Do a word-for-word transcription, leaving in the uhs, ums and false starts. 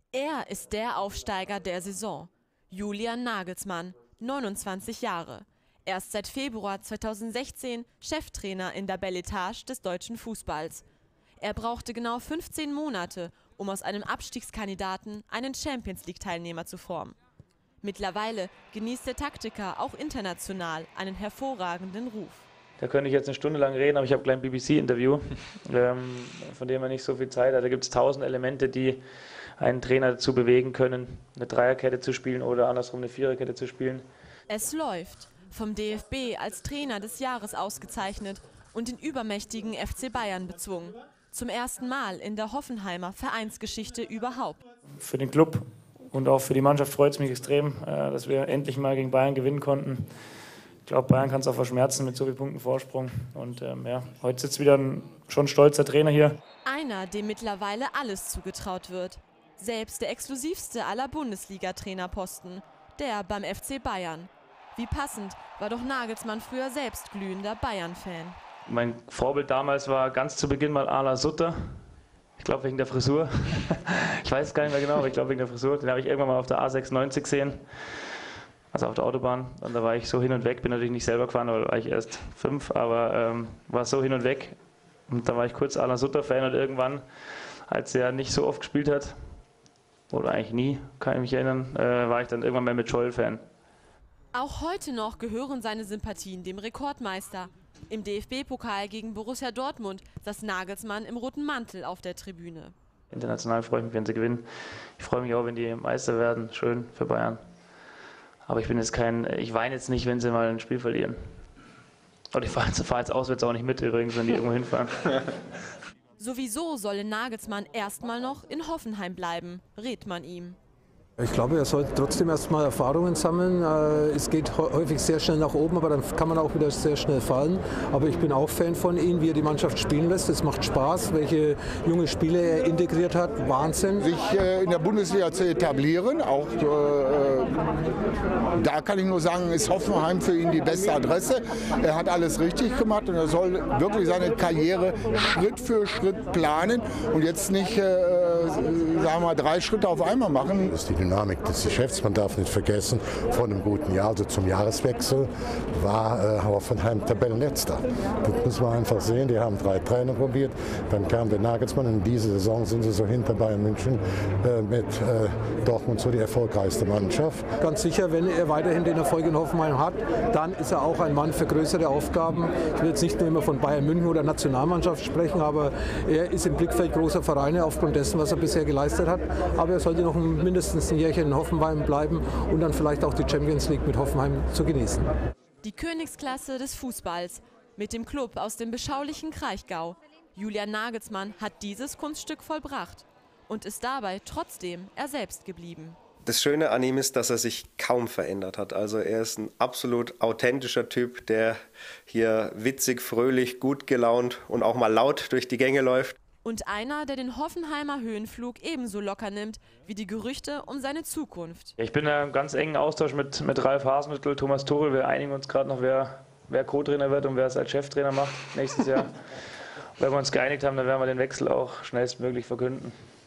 Er ist der Aufsteiger der Saison. Julian Nagelsmann, neunundzwanzig Jahre. Erst seit Februar zweitausendsechzehn Cheftrainer in der Bel Etage des deutschen Fußballs. Er brauchte genau fünfzehn Monate, um aus einem Abstiegskandidaten einen Champions-League-Teilnehmer zu formen. Mittlerweile genießt der Taktiker auch international einen hervorragenden Ruf. Da könnte ich jetzt eine Stunde lang reden, aber ich habe gleich ein B B C-Interview, ähm, von dem man nicht so viel Zeit hat. Da gibt es tausend Elemente, die einen Trainer dazu bewegen können, eine Dreierkette zu spielen oder andersrum eine Viererkette zu spielen. Es läuft. Vom D F B als Trainer des Jahres ausgezeichnet und den übermächtigen F C Bayern bezwungen. Zum ersten Mal in der Hoffenheimer Vereinsgeschichte überhaupt. Für den Club und auch für die Mannschaft freut es mich extrem, dass wir endlich mal gegen Bayern gewinnen konnten. Ich glaube, Bayern kann es auch verschmerzen mit so vielen Punkten Vorsprung. Und ähm, ja, heute sitzt wieder ein schon stolzer Trainer hier. Einer, dem mittlerweile alles zugetraut wird. Selbst der exklusivste aller Bundesliga-Trainerposten, der beim F C Bayern. Wie passend war doch Nagelsmann früher selbst glühender Bayern-Fan. Mein Vorbild damals war ganz zu Beginn mal Alain Sutter. Ich glaube wegen der Frisur. Ich weiß es gar nicht mehr genau, aber ich glaube wegen der Frisur. Den habe ich irgendwann mal auf der A sechsundneunzig gesehen. Also auf der Autobahn. Und da war ich so hin und weg. Bin natürlich nicht selber gefahren, weil da war ich erst fünf, aber ähm, war so hin und weg. Und da war ich kurz Alain Sutter-Fan und irgendwann, als er nicht so oft gespielt hat, oder eigentlich nie, kann ich mich erinnern, äh, war ich dann irgendwann mal mit Scholl-Fan. Auch heute noch gehören seine Sympathien dem Rekordmeister. Im D F B-Pokal gegen Borussia Dortmund saß Nagelsmann im roten Mantel auf der Tribüne. International freue ich mich, wenn sie gewinnen. Ich freue mich auch, wenn die Meister werden. Schön für Bayern. Aber ich bin jetzt kein, ich weine jetzt nicht, wenn sie mal ein Spiel verlieren. Und ich fahre jetzt, fahr jetzt auswärts auch nicht mit übrigens, wenn die irgendwo hinfahren. Sowieso solle Nagelsmann erstmal noch in Hoffenheim bleiben, rät man ihm. Ich glaube, er sollte trotzdem erstmal Erfahrungen sammeln. Es geht häufig sehr schnell nach oben, aber dann kann man auch wieder sehr schnell fallen. Aber ich bin auch Fan von ihm, wie er die Mannschaft spielen lässt. Es macht Spaß, welche junge Spieler er integriert hat. Wahnsinn. Sich in der Bundesliga zu etablieren, auch äh, da kann ich nur sagen, ist Hoffenheim für ihn die beste Adresse. Er hat alles richtig gemacht und er soll wirklich seine Karriere Schritt für Schritt planen und jetzt nicht, äh, sagen wir mal, drei Schritte auf einmal machen. Das ist die Dynamik des Geschäfts. Man darf nicht vergessen, vor einem guten Jahr, also zum Jahreswechsel, war äh, Hoffenheim Tabellenletzter. Das muss man einfach sehen. Die haben drei Trainer probiert. Dann kam der Nagelsmann. In dieser Saison sind sie so hinter Bayern München äh, mit äh, Dortmund so die erfolgreichste Mannschaft. Ganz sicher, wenn er weiterhin den Erfolg in Hoffenheim hat, dann ist er auch ein Mann für größere Aufgaben. Ich will jetzt nicht nur immer von Bayern München oder Nationalmannschaft sprechen, aber er ist im Blickfeld großer Vereine aufgrund dessen, was er bisher geleistet hat. Aber er sollte noch mindestens ein Jährchen in Hoffenheim bleiben und dann vielleicht auch die Champions League mit Hoffenheim zu genießen. Die Königsklasse des Fußballs mit dem Club aus dem beschaulichen Kraichgau. Julian Nagelsmann hat dieses Kunststück vollbracht und ist dabei trotzdem er selbst geblieben. Das Schöne an ihm ist, dass er sich kaum verändert hat. Also er ist ein absolut authentischer Typ, der hier witzig, fröhlich, gut gelaunt und auch mal laut durch die Gänge läuft. Und einer, der den Hoffenheimer Höhenflug ebenso locker nimmt wie die Gerüchte um seine Zukunft. Ich bin in einem ganz engen Austausch mit, mit Ralf Hasenhüttl, Thomas Tuchel. Wir einigen uns gerade noch, wer, wer Co-Trainer wird und wer es als Cheftrainer macht nächstes Jahr. Wenn wir uns geeinigt haben, dann werden wir den Wechsel auch schnellstmöglich verkünden.